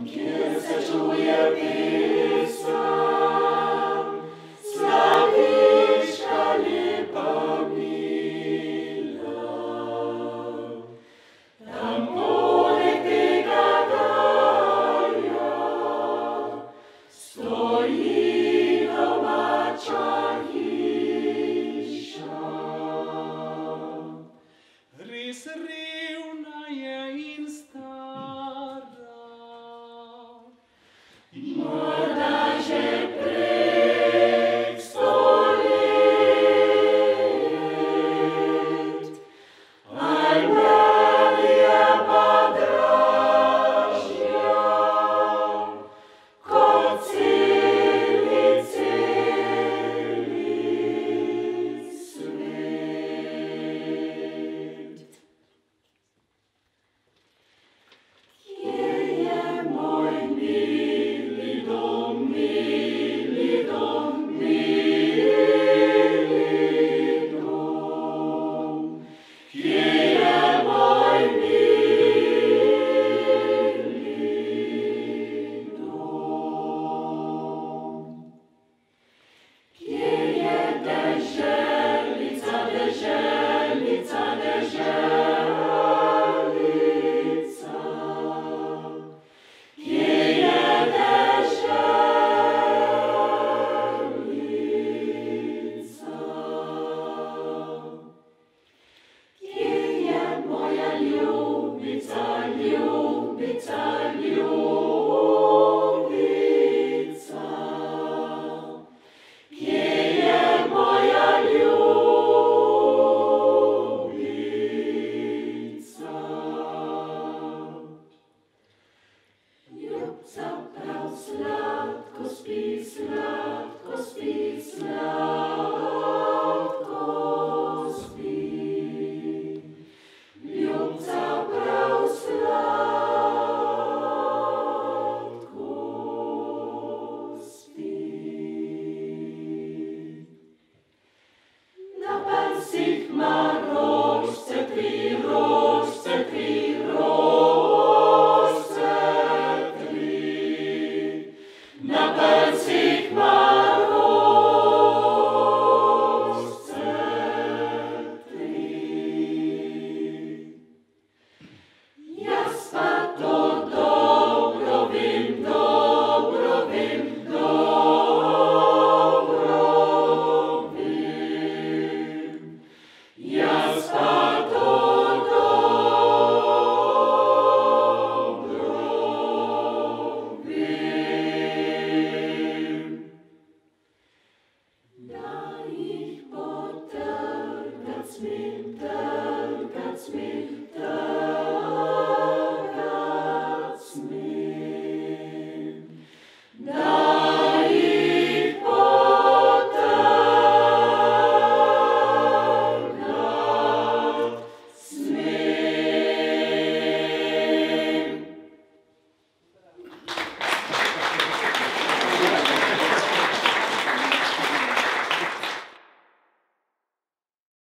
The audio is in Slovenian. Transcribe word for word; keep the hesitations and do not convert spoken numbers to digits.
kjer se čuje pesem, slaviška lepa mila. Tam poleg tega gaja stoji domača hiša. Res revna je in stara, morda že prek sto let, Albania pa dražja kot celi, celi svet. Kje je moj mili dom, mili dom,